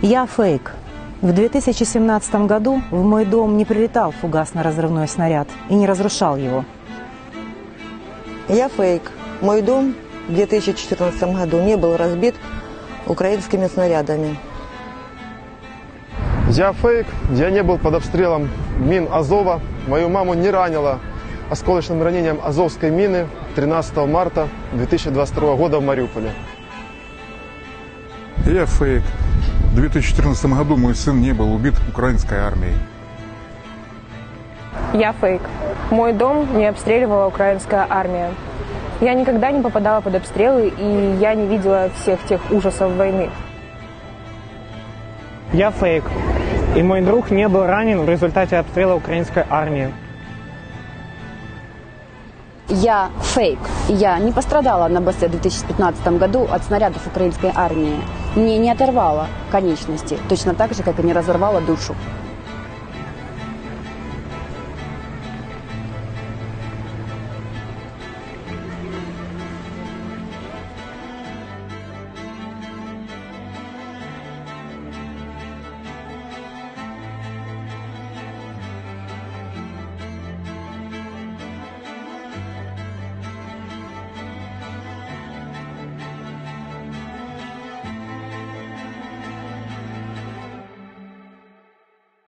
Я фейк. В 2017 году в мой дом не прилетал фугасно-разрывной снаряд и не разрушал его. Я фейк. Мой дом в 2014 году не был разбит украинскими снарядами. Я фейк. Я не был под обстрелом мин Азова. Мою маму не ранило осколочным ранением азовской мины 13 марта 2022 года в Мариуполе. Я фейк. В 2014 году мой сын не был убит украинской армией. Я фейк. Мой дом не обстреливала украинская армия. Я никогда не попадала под обстрелы, и я не видела всех тех ужасов войны. Я фейк. И мой друг не был ранен в результате обстрела украинской армии. Я фейк. Я не пострадала на БС в 2015 году от снарядов украинской армии. Мне не оторвало конечности, точно так же, как и не разорвало душу.